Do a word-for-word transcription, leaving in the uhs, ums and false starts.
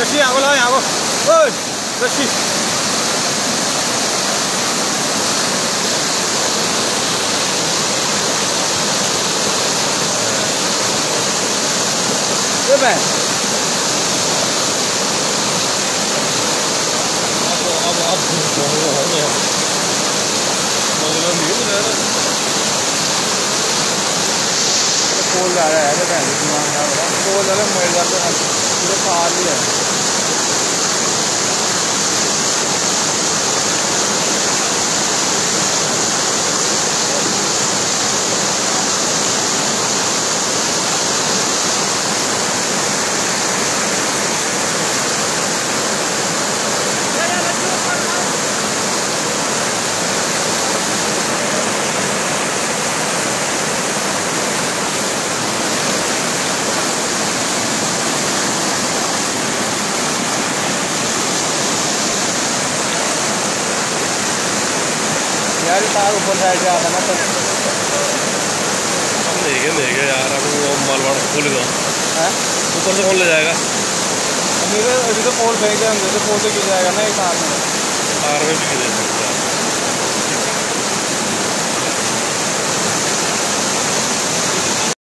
रस्सी यहाँ को लाओ, यहाँ को। ओए रस्सी। ये मैं अब अब अब पोल जा रहा है पोल वाले मोबाइल जाते पूरे पार ही है। यार तार ऊपर साइड से आता ना तो हम देखे देखे यार अब वो मालवाड़ खोलेगा है ऊपर से कौन ले जाएगा? अभी तो अभी तो पोल फेंक दिया हमने तो पोल से गिर जाएगा ना एक तार में तार में भी गिर सकता है।